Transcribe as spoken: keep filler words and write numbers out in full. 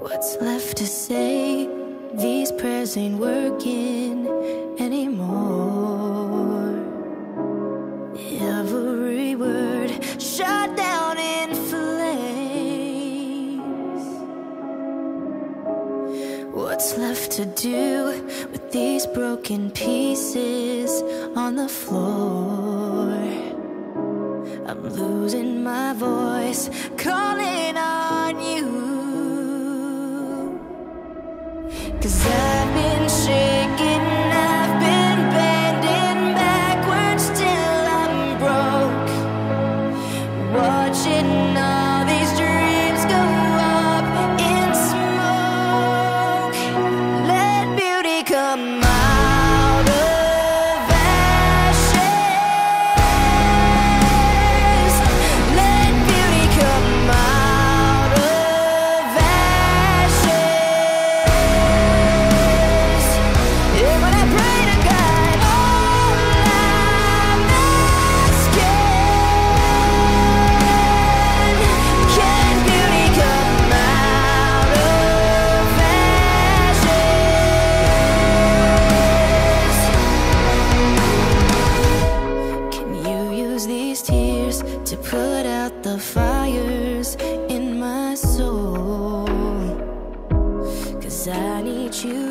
What's left to say? These prayers ain't working anymore. Every word shot down in flames. What's left to do with these broken pieces on the floor? I'm losing my voice, calling on you. 'Cause I've been shaking, I've been bending backwards till I'm broke, watching all these dreams go up in smoke. Let beauty come out of ashes. Let beauty come out of ashes. Yeah, when I pray to God, all I'm asking, can beauty come out of ashes? Can you use these tears to put out the fires in my soul? 'Cause I need you